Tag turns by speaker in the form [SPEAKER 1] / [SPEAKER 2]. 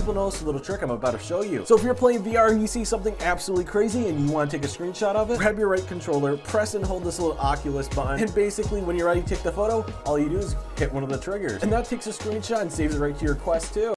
[SPEAKER 1] people notice a little trick I'm about to show you. So if you're playing VR and you see something absolutely crazy and you want to take a screenshot of it, grab your right controller, press and hold this little oculus button, and basically when you're ready to take the photo, all you do is hit one of the triggers. And that takes a screenshot and saves it right to your Quest 2.